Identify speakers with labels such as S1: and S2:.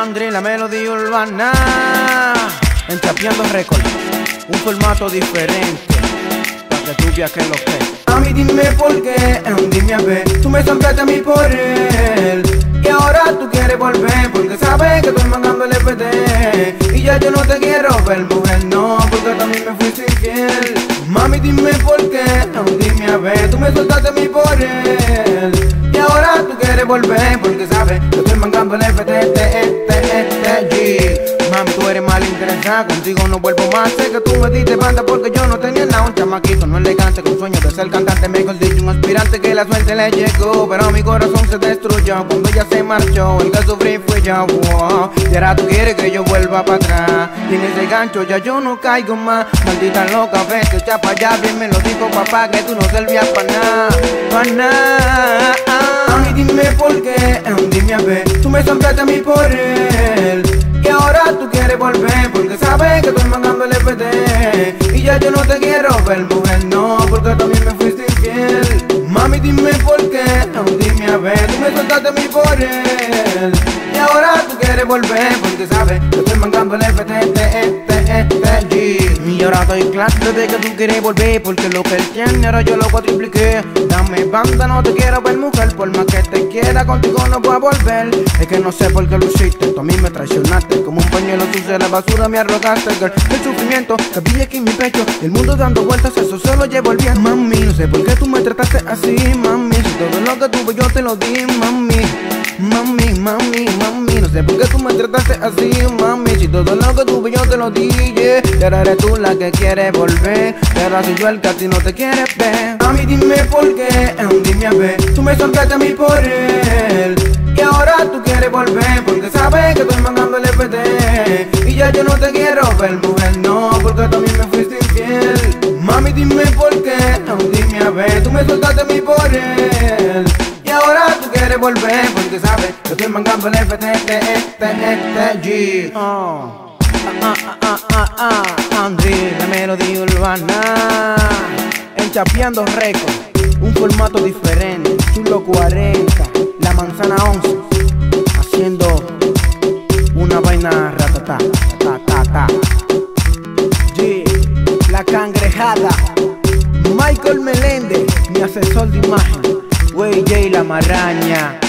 S1: Andri, la melodía urbana, Entrapeando Records, un formato diferente, para que tú veas que es lo que es.
S2: Mami, dime por qué, dime a ver, tú me somplaste a mí por él, y ahora tú quieres volver, porque sabes que estoy mandando el FT, y ya yo no te quiero ver, mujer, no, porque también me fuiste infiel. Mami, dime por qué, dime a ver, tú me soltaste a mí por él, y ahora tú quieres volver, porque sabes que estoy mandando el FT, Mami, tú eres malinteresada, contigo no vuelvo más. Sé que tú me diste banda porque yo no tenía nada. Un chamaquito no elegante con sueños de ser cantante, mejor dicho, un aspirante que la suerte le llegó. Pero mi corazón se destruyó cuando ella se marchó. El que sufrí fue yo, wow. Y ahora tú quieres que yo vuelva para atrás. Y en ese gancho ya yo no caigo más. Maldita loca, vete, echa pa' allá. Bien me lo dijo papá que tú no servías para nada, para nada. Mami, dime por qué, dime a ver, tú me somplaste a mí por él, y ahora tú quieres volver, porque sabes que estoy mandando el FT, y ya yo no te quiero ver, mujer, no, porque también me fuiste infiel. Mami, dime por qué, dime a ver, tú me soltaste a mí por él, y ahora tú quieres volver, porque sabes que estoy mandando el FT, y ahora estoy claro de que tú quieres volver, porque lo que él tiene ahora yo lo cuatripliqué. Dame banda, no te quiero ver, mujer, por más que te quiera contigo no voy a volver. Es que no sé por qué lo hiciste, tú a mí me traicionaste, como un pañuelo sucio de la basura me arrogaste, girl. El sufrimiento que vi aquí en mi pecho, y el mundo dando vueltas, eso se lo llevo el bien. Mami, no sé por qué tú me trataste así, mami, si todo lo que tuve yo te lo di, mami. Mami, mami, mami, no sé por qué tú me trataste así, mami, si todo lo que tuve yo te lo di, yeah. Y ahora eres tú la que quieres volver, y ahora soy yo el que a ti no te quiere ver. Mami, dime por qué, dime a ver, tú me somplaste a mí por él, y ahora tú quieres volver, porque sabes que estoy mandando el FT, y ya yo no te quiero ver, mujer, no, porque también me fuiste infiel. Mami, dime por qué, dime a ver, tú me soltaste a mí por él, y ahora tú quieres volver, porque sabes que estoy mandando el FT,
S1: Andri, la melodía urbana, Entrapeando Records, un formato diferente, Chulo 40, la manzana 11, haciendo una vaina ratata, la cangrejada, Michael Meléndez, mi asesor de imagen, Wey J la maraña.